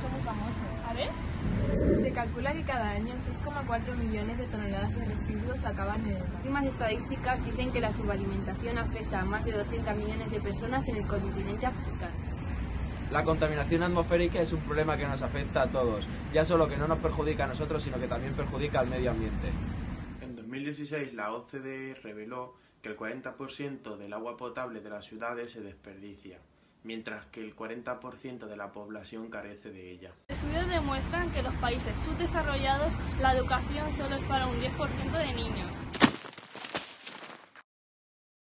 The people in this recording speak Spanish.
hecho muy famoso. A ver. Se calcula que cada año 6,4 millones de toneladas de residuos acaban en el mar. Las últimas estadísticas dicen que la subalimentación afecta a más de 200 millones de personas en el continente africano. La contaminación atmosférica es un problema que nos afecta a todos, ya solo que no nos perjudica a nosotros, sino que también perjudica al medio ambiente. En 2016 la OCDE reveló que el 40% del agua potable de las ciudades se desperdicia, mientras que el 40% de la población carece de ella. Estudios demuestran que en los países subdesarrollados la educación solo es para un 10% de niños.